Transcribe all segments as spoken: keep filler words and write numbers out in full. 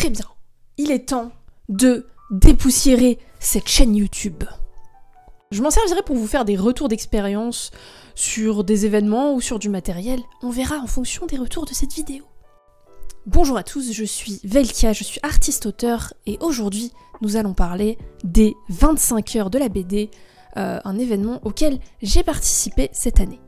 Très bien, il est temps de dépoussiérer cette chaîne YouTube. Je m'en servirai pour vous faire des retours d'expérience sur des événements ou sur du matériel. On verra en fonction des retours de cette vidéo. Bonjour à tous, je suis Velkia, je suis artiste-auteur et aujourd'hui nous allons parler des vingt-cinq heures de la B D, euh, un événement auquel j'ai participé cette année.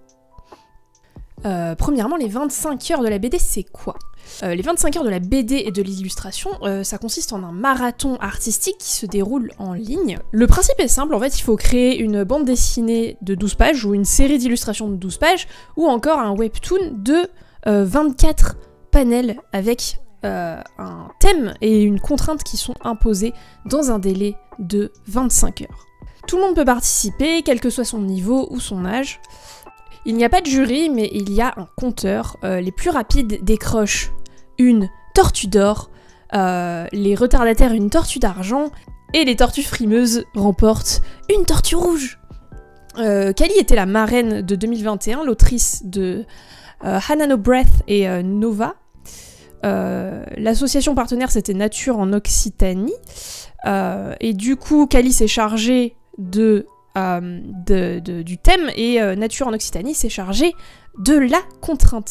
Euh, premièrement, les vingt-cinq heures de la B D, c'est quoi? euh, Les vingt-cinq heures de la B D et de l'illustration, euh, ça consiste en un marathon artistique qui se déroule en ligne. Le principe est simple, en fait, il faut créer une bande dessinée de douze pages ou une série d'illustrations de douze pages ou encore un webtoon de euh, vingt-quatre panels avec euh, un thème et une contrainte qui sont imposés dans un délai de vingt-cinq heures. Tout le monde peut participer, quel que soit son niveau ou son âge. Il n'y a pas de jury, mais il y a un compteur. Euh, les plus rapides décrochent une tortue d'or, euh, les retardataires une tortue d'argent, et les tortues frimeuses remportent une tortue rouge. Euh, Kali était la marraine de deux mille vingt et un, l'autrice de euh, Hannah No Breath et euh, Nova. Euh, L'association partenaire c'était Nature en Occitanie, euh, et du coup Kali s'est chargée de... Euh, de, de, du thème et euh, Nature en Occitanie s'est chargé de la contrainte.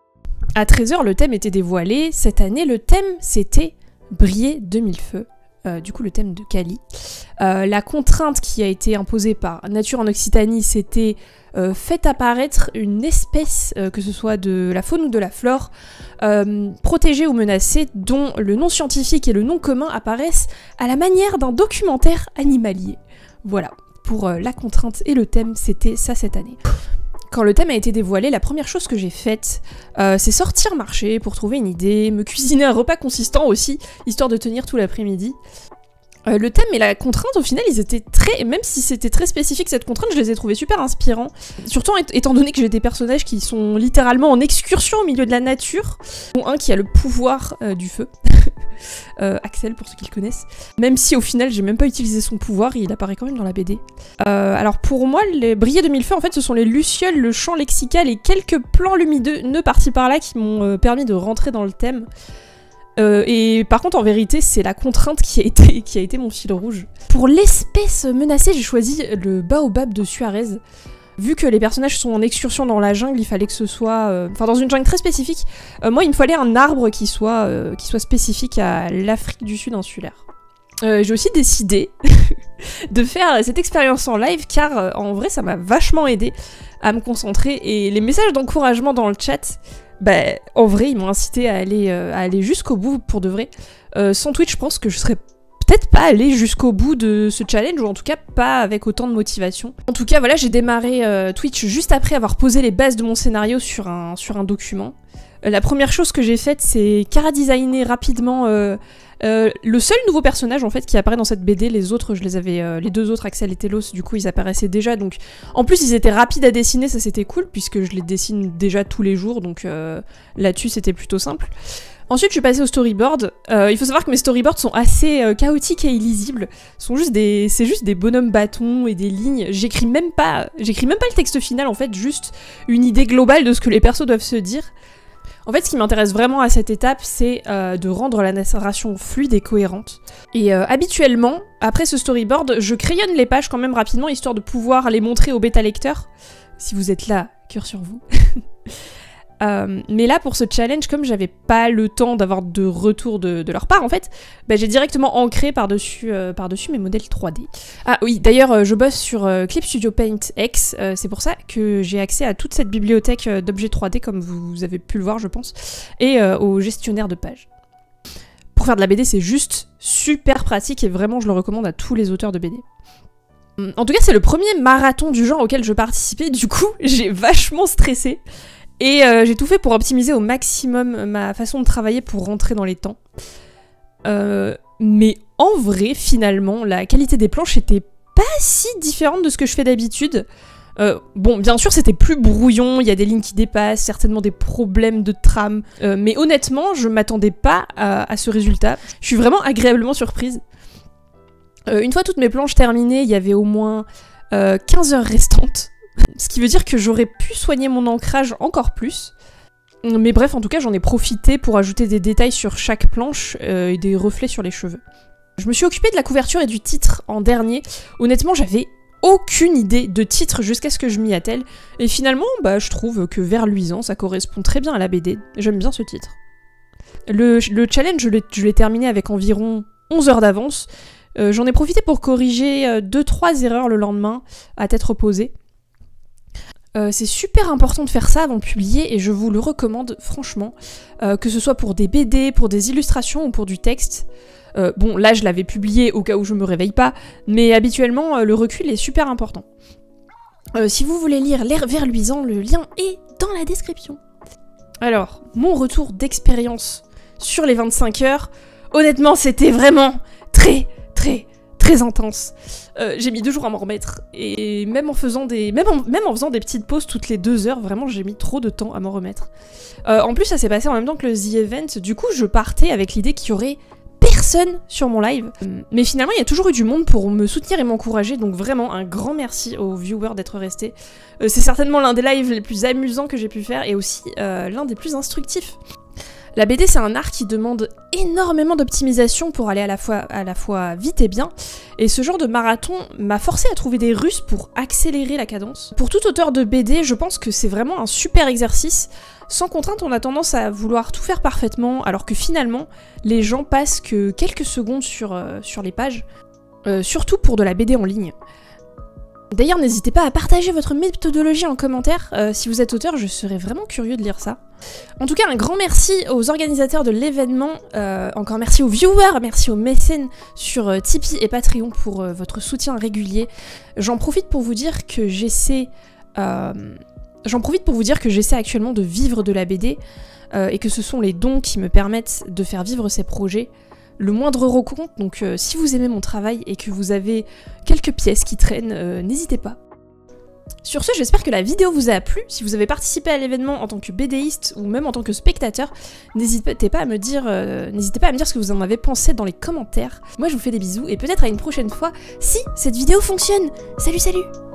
À treize heures, le thème était dévoilé. Cette année, le thème, c'était Briller de mille feux. Euh, du coup, le thème de Kali. Euh, la contrainte qui a été imposée par Nature en Occitanie, c'était euh, faites apparaître une espèce, euh, que ce soit de la faune ou de la flore, euh, protégée ou menacée, dont le nom scientifique et le nom commun apparaissent à la manière d'un documentaire animalier. Voilà. Pour euh, la contrainte et le thème, c'était ça cette année. Quand le thème a été dévoilé, la première chose que j'ai faite, euh, c'est sortir marcher pour trouver une idée, me cuisiner un repas consistant aussi, histoire de tenir tout l'après-midi. Euh, le thème et la contrainte, au final, ils étaient très... Même si c'était très spécifique, cette contrainte, je les ai trouvés super inspirants. Surtout étant donné que j'ai des personnages qui sont littéralement en excursion au milieu de la nature. Dont un qui a le pouvoir euh, du feu. euh, Axel, pour ceux qui le connaissent. Même si, au final, j'ai même pas utilisé son pouvoir, il apparaît quand même dans la B D. Euh, alors pour moi, les Briller de mille feux, en fait, ce sont les lucioles, le champ lexical et quelques plans lumineux par-ci par-là qui m'ont euh, permis de rentrer dans le thème. Euh, et par contre, en vérité, c'est la contrainte qui a été, qui a été mon fil rouge. Pour l'espèce menacée, j'ai choisi le baobab de Suarez. Vu que les personnages sont en excursion dans la jungle, il fallait que ce soit... Euh, enfin, dans une jungle très spécifique. Euh, moi, il me fallait un arbre qui soit, euh, qui soit spécifique à l'Afrique du Sud insulaire. Euh, j'ai aussi décidé de faire cette expérience en live, car euh, en vrai, ça m'a vachement aidé à me concentrer. Et les messages d'encouragement dans le chat... Bah, en vrai, ils m'ont incité à aller, euh, à aller jusqu'au bout pour de vrai. Euh, sans Twitch, je pense que je serais peut-être pas allée jusqu'au bout de ce challenge, ou en tout cas pas avec autant de motivation. En tout cas, voilà, j'ai démarré euh, Twitch juste après avoir posé les bases de mon scénario sur un, sur un document. Euh, la première chose que j'ai faite, c'est chara-designer rapidement euh, euh, le seul nouveau personnage en fait qui apparaît dans cette B D. Les autres, je les avais, euh, les deux autres, Axel et Telos, du coup ils apparaissaient déjà. Donc en plus ils étaient rapides à dessiner, ça c'était cool puisque je les dessine déjà tous les jours. Donc euh, là-dessus c'était plutôt simple. Ensuite je suis passée au storyboard. Euh, il faut savoir que mes storyboards sont assez euh, chaotiques et illisibles. Sont juste des, c'est juste des bonhommes bâtons et des lignes. J'écris même pas, j'écris même pas le texte final en fait, juste une idée globale de ce que les persos doivent se dire. En fait, ce qui m'intéresse vraiment à cette étape, c'est euh, de rendre la narration fluide et cohérente. Et euh, habituellement, après ce storyboard, je crayonne les pages quand même rapidement, histoire de pouvoir les montrer au bêta-lecteur. Si vous êtes là, cœur sur vous. euh, mais là, pour ce challenge, comme j'avais pas le temps d'avoir de retour de, de leur part, en fait, bah, j'ai directement ancré par-dessus euh, par-dessus mes modèles trois D. Ah oui, d'ailleurs, euh, je bosse sur euh, Clip Studio Paint X, euh, c'est pour ça que j'ai accès à toute cette bibliothèque euh, d'objets trois D, comme vous avez pu le voir, je pense, et euh, au gestionnaire de pages. Pour faire de la B D, c'est juste super pratique, et vraiment, je le recommande à tous les auteurs de B D. En tout cas, c'est le premier marathon du genre auquel je participais, du coup, j'ai vachement stressé. Et euh, j'ai tout fait pour optimiser au maximum ma façon de travailler pour rentrer dans les temps. Euh, mais en vrai, finalement, la qualité des planches était pas si différente de ce que je fais d'habitude. Euh, bon, bien sûr, c'était plus brouillon, il y a des lignes qui dépassent, certainement des problèmes de trame. Euh, mais honnêtement, je m'attendais pas à, à ce résultat. Je suis vraiment agréablement surprise. Euh, une fois toutes mes planches terminées, il y avait au moins euh, quinze heures restantes. Ce qui veut dire que j'aurais pu soigner mon ancrage encore plus. Mais bref, en tout cas, j'en ai profité pour ajouter des détails sur chaque planche euh, et des reflets sur les cheveux. Je me suis occupée de la couverture et du titre en dernier. Honnêtement, j'avais aucune idée de titre jusqu'à ce que je m'y attelle. Et finalement, bah, je trouve que Vert luisant, ça correspond très bien à la B D. J'aime bien ce titre. Le, le challenge, je l'ai terminé avec environ onze heures d'avance. Euh, J'en ai profité pour corriger deux trois erreurs le lendemain, à tête reposée. Euh, c'est super important de faire ça avant de publier et je vous le recommande franchement, euh, que ce soit pour des B D, pour des illustrations ou pour du texte. Euh, bon, là je l'avais publié au cas où je me réveille pas, mais habituellement euh, le recul est super important. Euh, si vous voulez lire L'air vert luisant, le lien est dans la description. Alors, mon retour d'expérience sur les vingt-cinq heures, honnêtement c'était vraiment très très très intense. Euh, j'ai mis deux jours à m'en remettre, et même en faisant des même en, même en faisant des petites pauses toutes les deux heures, vraiment j'ai mis trop de temps à m'en remettre. Euh, en plus ça s'est passé en même temps que le The Event, du coup je partais avec l'idée qu'il y aurait personne sur mon live. Mais finalement il y a toujours eu du monde pour me soutenir et m'encourager, donc vraiment un grand merci aux viewers d'être restés. Euh, c'est certainement l'un des lives les plus amusants que j'ai pu faire, et aussi euh, l'un des plus instructifs. La B D c'est un art qui demande énormément d'optimisation pour aller à la, fois, à la fois vite et bien, et ce genre de marathon m'a forcé à trouver des ruses pour accélérer la cadence. Pour tout auteur de B D, je pense que c'est vraiment un super exercice. Sans contrainte, on a tendance à vouloir tout faire parfaitement, alors que finalement, les gens passent que quelques secondes sur, euh, sur les pages, euh, surtout pour de la B D en ligne. D'ailleurs, n'hésitez pas à partager votre méthodologie en commentaire. Euh, si vous êtes auteur, je serais vraiment curieux de lire ça. En tout cas, un grand merci aux organisateurs de l'événement, euh, encore merci aux viewers, merci aux mécènes sur euh, Tipeee et Patreon pour euh, votre soutien régulier. J'en profite pour vous dire que j'essaie... Euh, J'en profite pour vous dire que j'essaie actuellement de vivre de la B D, euh, et que ce sont les dons qui me permettent de faire vivre ces projets. Le moindre euro compte, donc euh, si vous aimez mon travail et que vous avez quelques pièces qui traînent, euh, n'hésitez pas. Sur ce, j'espère que la vidéo vous a plu. Si vous avez participé à l'événement en tant que BDiste ou même en tant que spectateur, n'hésitez pas à me dire, euh, n'hésitez pas à me dire ce que vous en avez pensé dans les commentaires. Moi, je vous fais des bisous et peut-être à une prochaine fois si cette vidéo fonctionne. Salut, salut!